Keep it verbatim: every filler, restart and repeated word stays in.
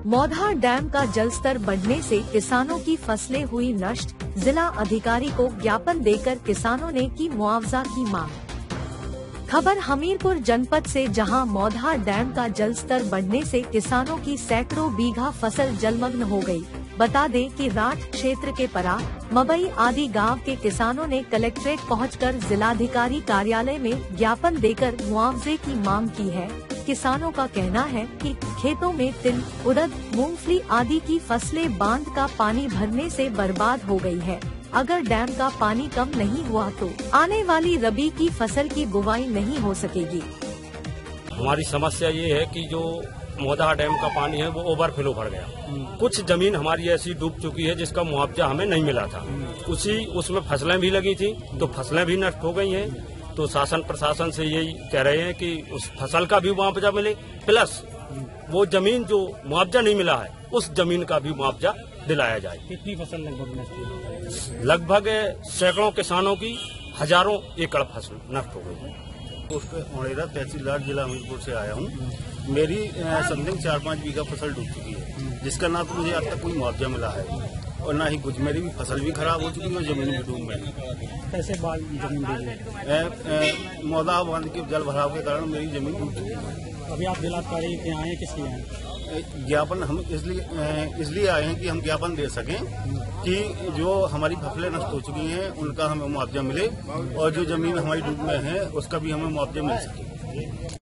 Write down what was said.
मौधा dam का जलस्तर बढ़ने से किसानों की फसलें हुई नष्ट, जिला अधिकारी को ज्ञापन देकर किसानों ने की मुआवजा की मांग। खबर हमीरपुर जनपद से, जहां मौधा डैम का जलस्तर बढ़ने से किसानों की सैकड़ों बीघा फसल जलमग्न हो गई। बता दें कि राठ क्षेत्र के परा, मबई आदि गांव के किसानों ने कलेक्ट्रेट पहुंचकर जिलाधिकारी कार्यालय में ज्ञापन देकर मुआवजे की मांग की है। किसानों का कहना है कि खेतों में तिल, उड़द, मूंगफली आदि की फसलें बांध का पानी भरने से बर्बाद हो गई है। अगर डैम का पानी कम नहीं हुआ तो आने वाली रबी की फसल की बुवाई नहीं हो सकेगी। हमारी समस्या ये है कि जो मौधा डैम का पानी है वो ओवरफ्लो भर गया। कुछ जमीन हमारी ऐसी डूब चुकी है जिसका मुआवजा हमें नहीं मिला था। उसी उसमें फसलें भी लगी थी तो फसलें भी नष्ट हो गई हैं। तो शासन प्रशासन से यही कह रहे हैं कि उस फसल का भी मुआवजा मिले, प्लस वो जमीन जो मुआवजा नहीं मिला है उस जमीन का भी मुआवजा दिलाया जाए। कितनी फसल लगभग नष्ट? लगभग सैकड़ों किसानों की हजारों एकड़ फसल नष्ट हो गई है। पोस्ट ओणेरा तहसीलदार जिला हमीरपुर से आया हूँ। मेरी समथिंग चार पाँच बीघा फसल डूब चुकी है, जिसका ना तो मुझे आज तक कोई मुआवजा मिला है और ना ही कुछ। मेरी भी फसल भी खराब हो चुकी है और जमीन भी डूब में। कैसे बाल जमीन डूब? मौधा बांध के जल भराव के कारण मेरी जमीन डूब चुकी है। अभी आप जिलाधिकारी के आए हैं, किस लिए आए? ज्ञापन हम इसलिए इसलिए आए हैं कि हम ज्ञापन दे सकें कि जो हमारी फसलें नष्ट हो चुकी हैं उनका हमें मुआवजा मिले और जो जमीन हमारी डूब में है उसका भी हमें मुआवजा मिल सके।